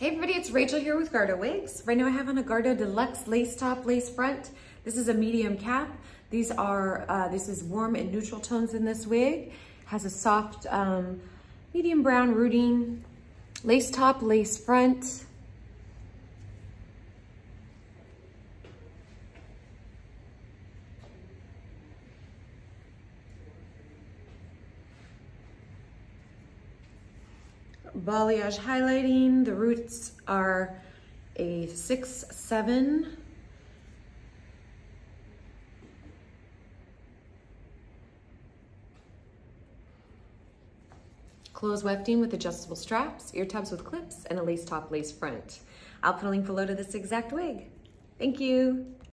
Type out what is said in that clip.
Hey everybody, it's Rachel here with Gardeaux Wigs. Right now I have on a Gardeaux Deluxe lace top, lace front. This is a medium cap. This is warm and neutral tones in this wig. Has a soft medium brown rooting, lace top, lace front. Balayage highlighting. The roots are a 6-7. Close wefting with adjustable straps, ear tabs with clips, and a lace top, lace front. I'll put a link below to this exact wig. Thank you.